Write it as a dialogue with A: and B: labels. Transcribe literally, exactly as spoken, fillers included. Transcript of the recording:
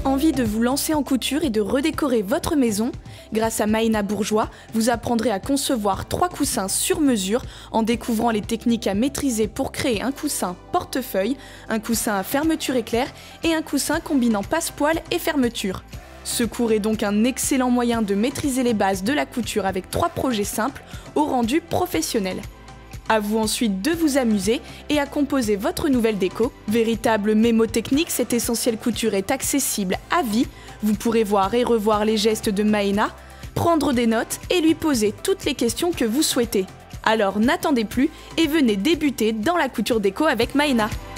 A: Envie de vous lancer en couture et de redécorer votre maison? Grâce à Maïna Bourgeois, vous apprendrez à concevoir trois coussins sur mesure en découvrant les techniques à maîtriser pour créer un coussin portefeuille, un coussin à fermeture éclair et un coussin combinant passepoil et fermeture. Ce cours est donc un excellent moyen de maîtriser les bases de la couture avec trois projets simples au rendu professionnel. À vous ensuite de vous amuser et à composer votre nouvelle déco. Véritable mémo technique, cette essentielle couture est accessible à vie. Vous pourrez voir et revoir les gestes de Maïna, prendre des notes et lui poser toutes les questions que vous souhaitez. Alors n'attendez plus et venez débuter dans la couture déco avec Maïna.